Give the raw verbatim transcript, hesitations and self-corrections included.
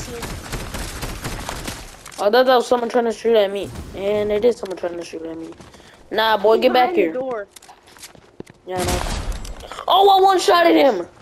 I thought that was someone trying to shoot at me. And it is someone trying to shoot at me. Nah, boy, get back here. Door. Yeah, I know. Oh, I one-shotted him!